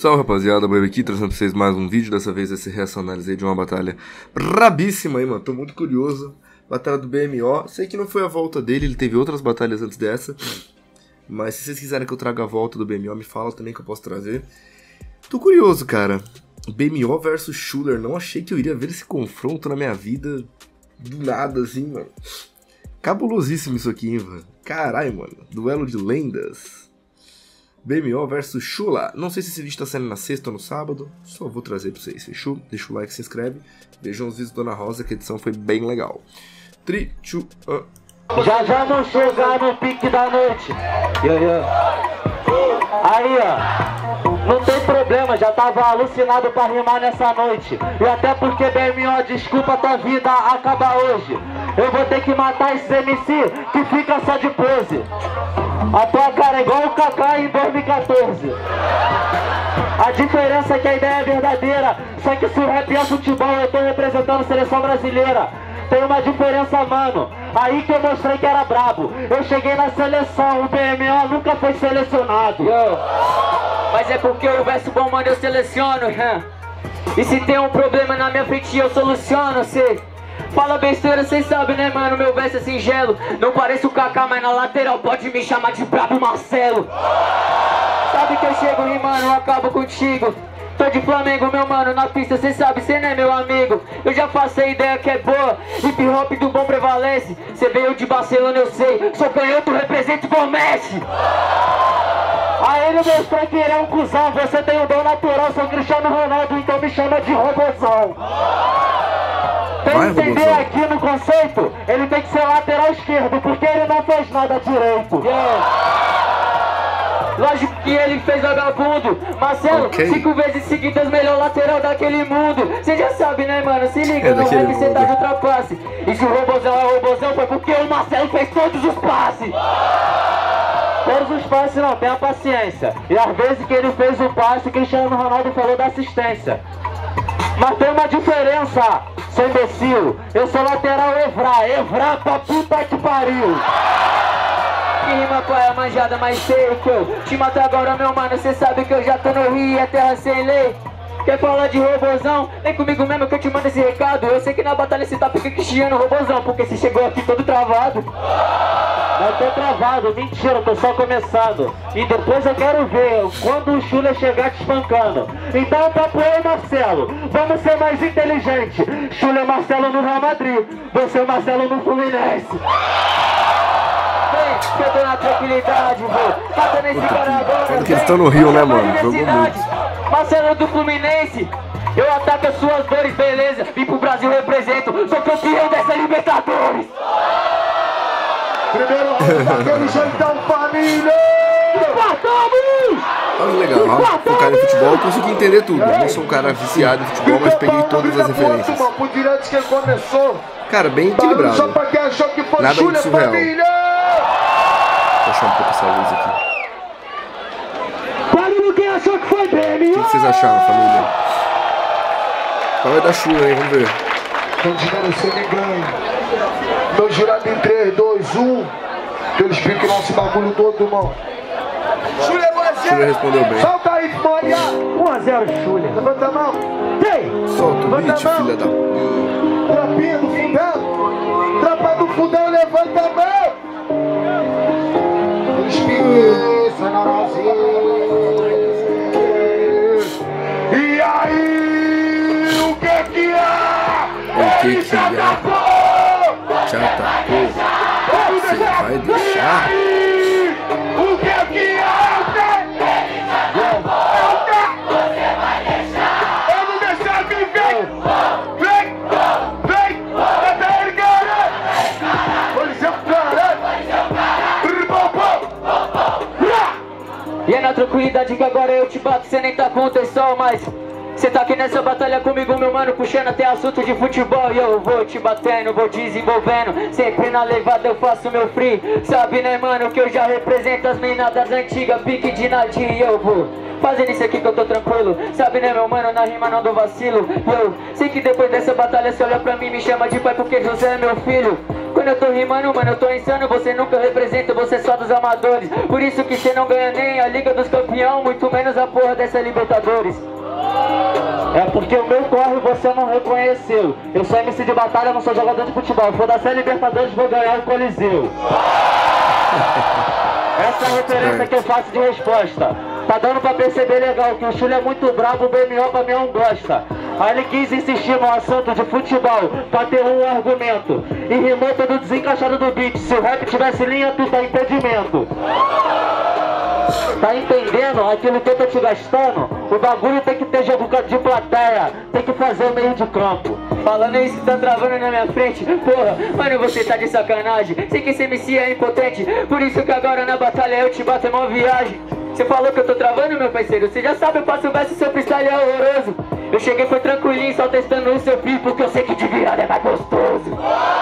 Salve rapaziada, Bob aqui, trazendo pra vocês mais um vídeo. Dessa vez essa reação análise aí de uma batalha brabíssima aí, mano. Tô muito curioso. Batalha do BMO. Sei que não foi a volta dele, ele teve outras batalhas antes dessa. Mas se vocês quiserem que eu traga a volta do BMO, me fala também que eu posso trazer. Tô curioso, cara. BMO versus Schuller. Não achei que eu iria ver esse confronto na minha vida do nada, assim, mano. Cabulosíssimo isso aqui, hein, mano. Caralho, mano. Duelo de lendas. BMO versus Schuller. Não sei se esse vídeo tá saindo na sexta ou no sábado. Só vou trazer pra vocês, fechou? Deixa o like, se inscreve. Vejam os vídeos do Dona Rosa, que a edição foi bem legal. 3, 2, 1. Já vamos chegar no pique da noite. Aí, ó. Não tem problema, já tava alucinado pra rimar nessa noite. E até porque, BMO, desculpa, tua vida acaba hoje. Eu vou ter que matar esses MC que fica só de pose. A tua cara é igual o Kaká em 2014. A diferença é que a ideia é verdadeira. Só que se o rap é futebol, eu tô representando a seleção brasileira. Tem uma diferença, mano. Aí que eu mostrei que era brabo. Eu cheguei na seleção, o BMO nunca foi selecionado. Mas é porque o verso bom, mano, eu seleciono. E se tem um problema na minha frente, eu soluciono, cê. Fala besteira, cês sabem, né, mano, meu verso é singelo. Não pareço o Kaká, mas na lateral pode me chamar de brabo Marcelo. Sabe que eu chego rimando, eu acabo contigo. Tô de Flamengo, meu mano, na pista, cê sabe, cê não é meu amigo. Eu já faço a ideia que é boa, hip hop do bom prevalece. Cê veio de Barcelona, eu sei, sou canhoto, represento igual Messi. Aí ele mostrou que ele é um cuzão. Você tem o dom natural, sou Cristiano Ronaldo, então me chama de robozão. Pra entender aqui no conceito, ele tem que ser lateral esquerdo, porque ele não fez nada direito. Lógico que ele fez vagabundo. Marcelo, 5 vezes seguidas, melhor lateral daquele mundo. Cê já sabe, né, mano? Se liga, no rap cê tá de ultrapasse. E se o robozão é robozão, foi porque o Marcelo fez todos os passes. Todos os passes não, tenha paciência. E às vezes que ele fez o passe, Cristiano Ronaldo falou da assistência. Mas tem uma diferença, seu imbecil. Eu sou lateral Evra pra puta que pariu. Que rima qual é a manjada, mas sei que eu te mato agora, meu mano. Cê sabe que eu já tô no Rio e é terra sem lei. Quer falar de robozão? Vem comigo mesmo que eu te mando esse recado. Eu sei que na batalha cê tá porque Cristiano robozão, porque você chegou aqui todo travado. Não tô travado, mentira, eu tô só começando. E depois eu quero ver quando o Schuller chegar te espancando. Então papo aí, Marcelo, vamos ser mais inteligentes. Schuller Marcelo no Real Madrid, você Marcelo no Fluminense. Vem, que eu tô na tranquilidade, vô. Matando esse cara agora. Quando que eles estão no Rio, né, mano? Jogou muito. Marcelo do Fluminense, eu ataco as suas dores, beleza? Vim pro Brasil, represento, sou campeão dessa Libertadores. Primeiro round daquele jeitão, família! Olha legal, focar em futebol, eu consegui entender tudo. Eu não sou um cara viciado em futebol, mas peguei todas as referências. Cara, bem equilibrado. Nada muito surreal. Vou achar um pouco essa luz aqui. Achou que foi BMO? O que vocês acharam, família? Qual é da Schuller, hein? Vamos ver. Não desmerecer ninguém. Meu jurado em 3, 2, 1. Que eles ficam nesse bagulho todo, irmão. Schuller respondeu bem. Solta aí, Maria. 1-0 Schuller. Levanta a mão. Tem. Solta o beat, filha da... Trapinha do fundão. Trapa do fundão, levanta a mão. Eles ficam na rosinha. E aí, o que que é? O que que é? Já atacou. Você vai deixar? O que que é? Eu não deixar vir, vem! Até ele, cara! Policial, E é na tranquilidade que agora eu te bato, cê nem tá com atenção, mas cê tá aqui nessa batalha comigo, meu mano, puxando até assunto de futebol. E eu vou te batendo, vou desenvolvendo, sempre na levada eu faço meu free. Sabe, né, mano, que eu já represento as minas das antigas, pique de Nadir. E eu vou fazendo isso aqui que eu tô tranquilo. Sabe, né, meu mano, na rima não dou vacilo. E eu sei que depois dessa batalha cê olha pra mim e me chama de pai porque José é meu filho. Quando eu tô rimando, mano, eu tô insano. Você nunca representa, você é só dos amadores. Por isso que você não ganha nem a Liga dos Campeões, muito menos a porra dessa Libertadores. É porque o meu corre você não reconheceu. Eu sou MC de batalha, não sou jogador de futebol. For da Série Libertadores, vou ganhar o Coliseu. Essa é a referência que eu faço de resposta. Tá dando pra perceber legal que o Chule é muito brabo, o BMO pra mim não gosta. Aí ele quis insistir no assunto de futebol pra ter um argumento e rimou todo desencaixado do beat. Se o rap tivesse linha, tu tá impedimento. Tá entendendo aquilo que eu tô te gastando? O bagulho tem que ter jogo de plateia, tem que fazer o meio de campo. Falando isso, tá travando na minha frente. Porra, mano, você tá de sacanagem. Sei que esse MC é impotente, por isso que agora na batalha eu te bato, é mó viagem. Você falou que eu tô travando, meu parceiro. Você já sabe, eu faço o verso, seu freestyle é horroroso. Eu cheguei, foi tranquilinho, só testando o seu fio, porque eu sei que de virada é mais gostoso.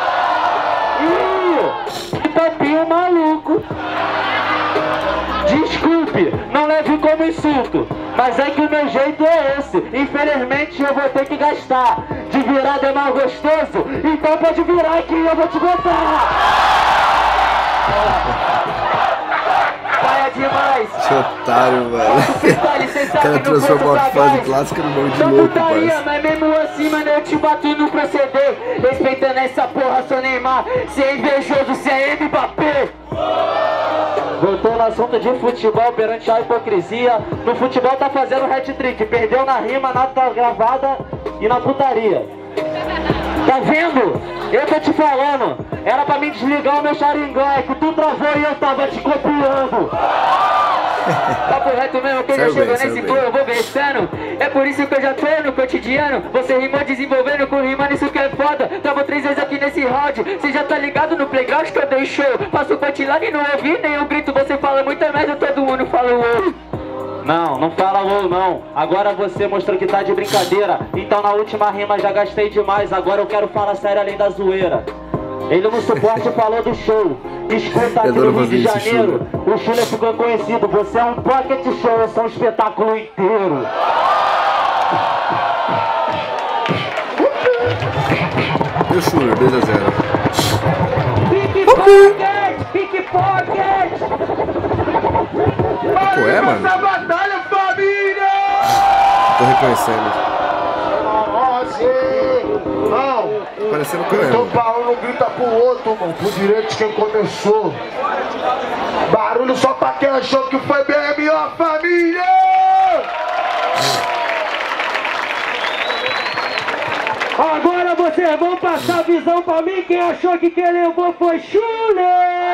Que papinho maluco. Desculpe, não leve como insulto, mas é que o meu jeito é esse. Infelizmente eu vou ter que gastar. De virada é mais gostoso, então pode virar que eu vou te botar. Vai demais. Que otário, mano. O cara transformou a fase clássica no nome de louco, putaria, mas mesmo assim, mano, eu te bato no proceder. Respeitando essa porra, sou Neymar. Cê é invejoso, cê é Mbappé. Voltou no assunto de futebol perante a hipocrisia. No futebol tá fazendo hat-trick. Perdeu na rima, na gravada e na putaria. Tá vendo? Eu tô te falando. Era pra mim desligar o meu Sharingan. É que tu travou e eu tava te copiando. Papo reto mesmo, que eu já chego nesse flow, eu vou versando. É por isso que eu já tô no cotidiano. Você rimou desenvolvendo com rimando, isso que é foda. Tava 3 vezes aqui nesse round. Você já tá ligado no playground que eu dei show. Passo o punchline e não ouvi nenhum grito. Você fala muita merda, todo mundo fala uou. Não fala uou não. Agora você mostrou que tá de brincadeira. Então na última rima já gastei demais. Agora eu quero falar sério além da zoeira. Ele no suporte falou do show. Escuta aqui no Rio de Janeiro. O Chule ficou conhecido. Você é um pocket show, eu sou um espetáculo inteiro. E o Chule, 2-0. Pickpocket! Qual é, mano? Essa batalha, família! Tô reconhecendo. Não! Parecendo Então canhão. barulho grita pro outro, mano. Pro direito de quem começou. Barulho só pra quem achou que foi BMO, família! Agora vocês vão passar a visão pra mim. Quem achou que quem levou foi Chule!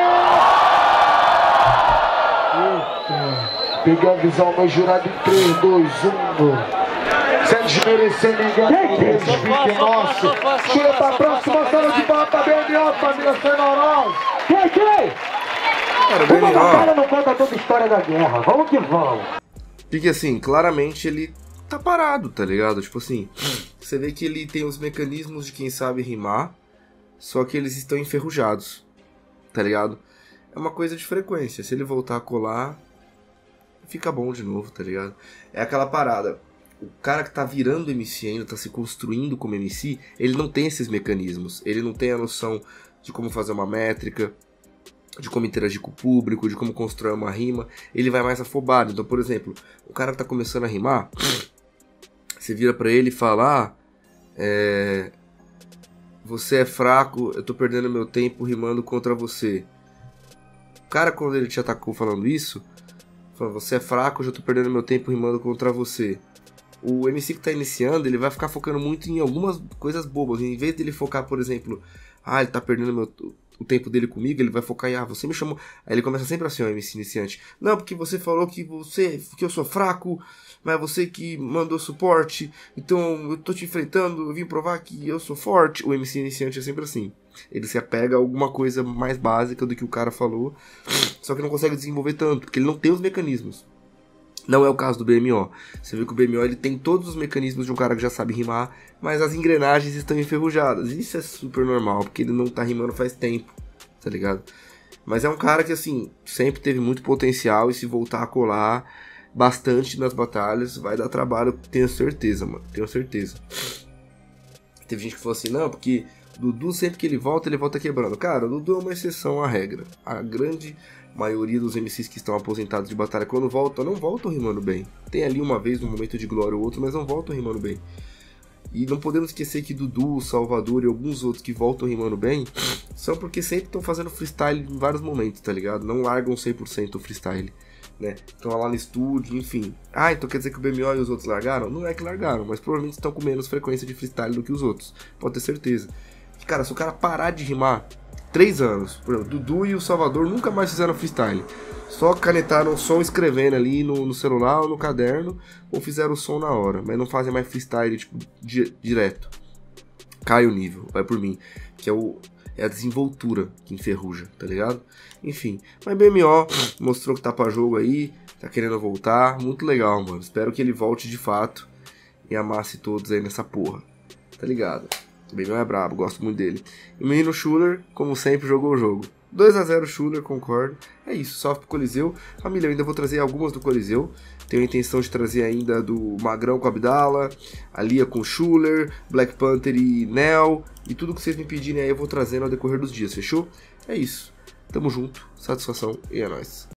Peguei a visão, meu jurado em 3, 2, 1. Sem desmerecer ninguém, desfique nosso. Chega pra próxima, sala de bola pra BMO, família Sonorão. Quem? Cara, o Uma batalha BMO, não conta toda a história da guerra. Vamos que vamos. porque assim, claramente ele tá parado, tá ligado? Tipo assim, você vê que ele tem os mecanismos de quem sabe rimar, só que eles estão enferrujados, tá ligado? É uma coisa de frequência, se ele voltar a colar, fica bom de novo, tá ligado? É aquela parada, o cara que tá virando MC ainda, tá se construindo como MC, ele não tem esses mecanismos, ele não tem a noção de como fazer uma métrica, de como interagir com o público, de como construir uma rima, ele vai mais afobado. Então, por exemplo, o cara que tá começando a rimar, você vira pra ele e fala, você é fraco, eu tô perdendo meu tempo rimando contra você. O cara, quando ele te atacou falando isso, fala, você é fraco, eu já tô perdendo meu tempo rimando contra você. O MC que tá iniciando, ele vai ficar focando muito em algumas coisas bobas. Em vez dele focar, por exemplo, ele tá perdendo o tempo dele comigo, ele vai focar em, você me chamou. Aí ele começa sempre assim, o MC iniciante. Não, porque você falou que eu sou fraco, mas é você que mandou suporte, então eu tô te enfrentando, eu vim provar que eu sou forte. O MC iniciante é sempre assim. Ele se apega a alguma coisa mais básica do que o cara falou, só que não consegue desenvolver tanto, porque ele não tem os mecanismos. Não é o caso do BMO. Você vê que o BMO ele tem todos os mecanismos de um cara que já sabe rimar, mas as engrenagens estão enferrujadas. Isso é super normal, porque ele não tá rimando faz tempo, tá ligado? Mas é um cara que, assim, sempre teve muito potencial e se voltar a colar bastante nas batalhas, vai dar trabalho, tenho certeza, mano. Tenho certeza. Teve gente que falou assim, não, porque Dudu, sempre que ele volta quebrando. Cara, o Dudu é uma exceção à regra. A grande maioria dos MCs que estão aposentados de batalha, quando voltam, não voltam rimando bem. Tem ali uma vez, um momento de glória ou outro, mas não voltam rimando bem. E não podemos esquecer que Dudu, Salvador e alguns outros que voltam rimando bem são porque sempre estão fazendo freestyle em vários momentos, tá ligado? Não largam 100% o freestyle, né? Estão lá no estúdio, enfim. Ah, então quer dizer que o BMO e os outros largaram? Não é que largaram, mas provavelmente estão com menos frequência de freestyle do que os outros. Pode ter certeza. Cara, se o cara parar de rimar 3 anos, por exemplo, Dudu e o Salvador nunca mais fizeram freestyle. Só canetaram o som escrevendo ali no celular ou no caderno, ou fizeram o som na hora, mas não fazem mais freestyle, tipo, direto. Cai o nível, vai por mim, que é a desenvoltura que enferruja, tá ligado? Enfim, mas BMO mostrou que tá pra jogo aí, tá querendo voltar, muito legal, mano. Espero que ele volte de fato e amasse todos aí nessa porra, tá ligado? O BMO é brabo, gosto muito dele. E o menino Schuller, como sempre, jogou o jogo. 2-0 Schuller, concordo. É isso, só pro Coliseu. Família, eu ainda vou trazer algumas do Coliseu. Tenho a intenção de trazer ainda do Magrão com Abdala, a Lia com Schuller, Black Panther e Nel. E tudo que vocês me pedirem aí eu vou trazendo ao decorrer dos dias, fechou? É isso. Tamo junto, satisfação e é nóis.